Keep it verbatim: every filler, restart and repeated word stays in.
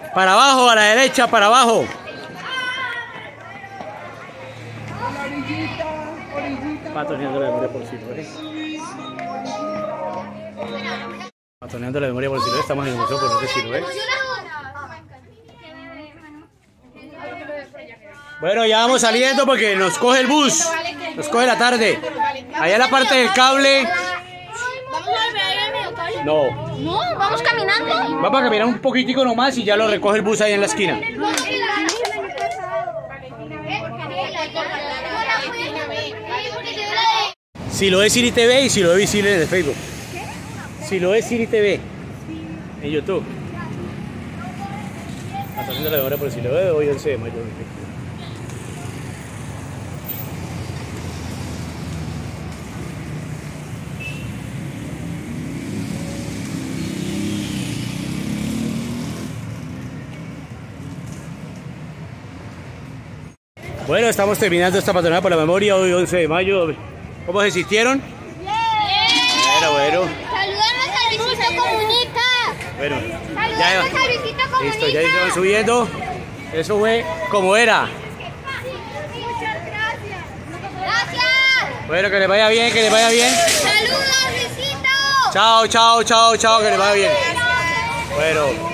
Para abajo, a la derecha, para abajo. Patoneando la memoria por Siloé. Patoneando la memoria por Siloé. Estamos en el Museo por Siloé. Bueno, ya vamos saliendo porque nos coge el bus. Nos coge la tarde. Allá en la parte del cable. No. No, vamos caminando. Vamos a caminar un poquitico nomás y ya lo recoge el bus ahí en la esquina. Siloé City T V y Siloé Visible en el Facebook. Siloé City T V en YouTube. Haciendo la memoria por Siloé, hoy once de mayo. Bueno, estamos terminando esta patronal por la memoria hoy once de mayo. ¿Cómo se sintieron? Bien. Bueno, bueno. Saludamos a Luisito Comunica. Bueno, Saludamos ya, a Luisito Comunica. listo, ya se van subiendo. Eso fue como era. Muchas gracias. Gracias. Bueno, que les vaya bien, que les vaya bien. Saludos, Luisito. Chao, chao, chao, chao, que les vaya bien. Bueno.